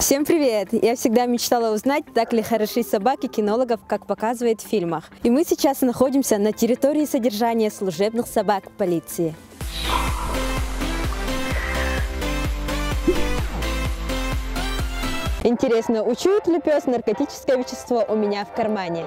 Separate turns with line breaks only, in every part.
Всем привет! Я всегда мечтала узнать, так ли хороши собаки кинологов, как показывает в фильмах. И мы сейчас находимся на территории содержания служебных собак полиции. Интересно, учует ли пес наркотическое вещество у меня в кармане?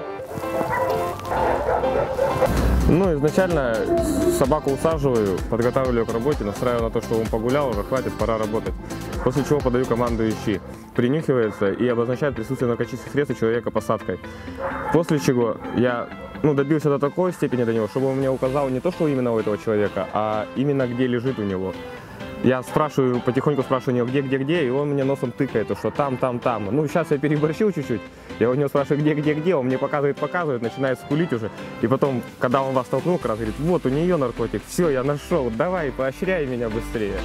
Ну, изначально собаку усаживаю, подготавливаю к работе, настраиваю на то, что он погулял, уже хватит, пора работать. После чего подаю команду «Ищи». Принюхивается и обозначает присутствие наркотических средств у человека посадкой. После чего я добился до такой степени до него, чтобы он мне указал не то, что именно у этого человека, а именно где лежит у него. Я спрашиваю, потихоньку спрашиваю у него, где, и он мне носом тыкает, что там. Ну, сейчас я переборщил чуть-чуть. Я у него спрашиваю, где, он мне показывает, начинает скулить уже. И потом, когда он вас толкнул, как раз говорит, вот у нее наркотик, все, я нашел, давай, поощряй меня быстрее.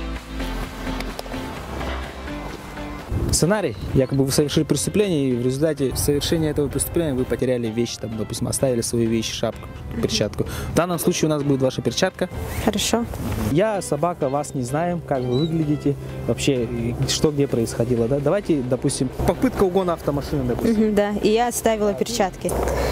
Сценарий. Якобы вы совершили преступление, и в результате совершения этого преступления вы потеряли вещи, там, допустим, оставили свои вещи, шапку, перчатку. В данном случае у нас будет ваша перчатка.
Хорошо.
Я, собака, вас не знаем, как вы выглядите, вообще, что где происходило. Да? Давайте, допустим, попытка угона автомашины, допустим.
Да, и я оставила перчатки.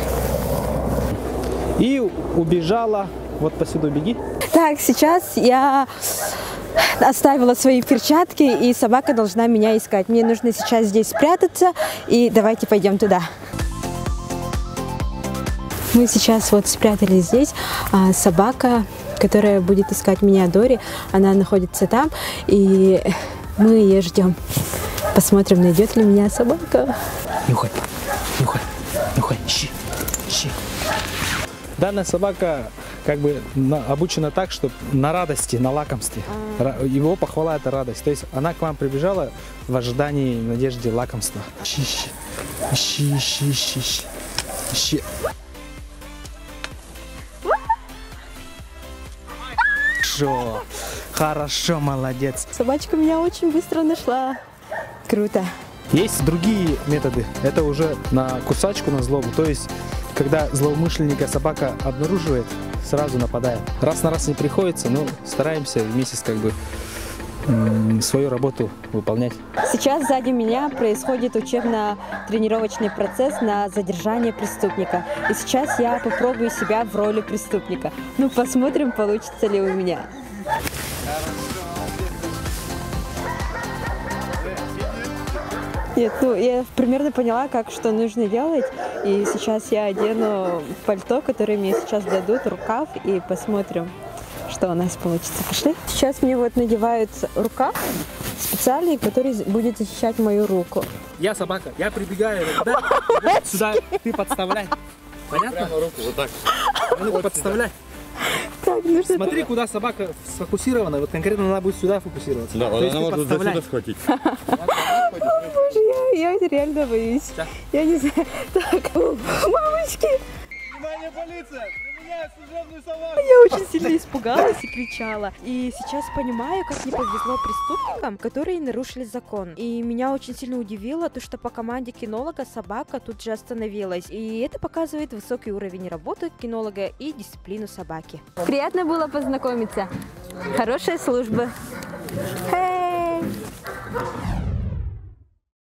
И убежала, вот по сюда беги.
Так, сейчас я оставила свои перчатки, и собака должна меня искать. Мне нужно сейчас здесь спрятаться, и давайте пойдем туда. Мы сейчас вот спрятались здесь, а собака, которая будет искать меня, Дори, она находится там, и мы ее ждем. Посмотрим, найдет ли меня собака.
Нюхай, ищи. Данная собака как бы обучена так, что на радости, на лакомстве. Его похвала — это радость. То есть она к вам прибежала в ожидании, в надежде лакомства. Ищи. Хорошо, молодец.
Собачка меня очень быстро нашла. Круто.
Есть другие методы. Это уже на кусачку, на злобу. То есть, когда злоумышленника собака обнаруживает, сразу нападает. Раз на раз не приходится, но стараемся вместе свою работу выполнять.
Сейчас сзади меня происходит учебно-тренировочный процесс на задержание преступника. И сейчас я попробую себя в роли преступника. Ну, посмотрим, получится ли у меня. Нет, я примерно поняла, что нужно делать. И сейчас я одену пальто, которое мне сейчас дадут, рукав, и посмотрим, что у нас получится. Пошли. Сейчас мне вот надевают рукав специальный, который будет защищать мою руку.
Я собака, я прибегаю сюда, ты подставляй. Понятно?
Прямо руку вот так.
Ну, подставляй.
Так, нужно
смотри, куда собака сфокусирована, вот конкретно она будет сюда фокусироваться.
Да, она может за сюда схватить.
Боже, я реально боюсь. Я не знаю. Так, мамочки!
Внимание, полиция! Применяет служебную собаку!
Я очень сильно испугалась и кричала. И сейчас понимаю, как не повезло преступникам, которые нарушили закон. И меня очень сильно удивило то, что по команде кинолога собака тут же остановилась. И это показывает высокий уровень работы кинолога и дисциплину собаки. Приятно было познакомиться. Хорошей службы.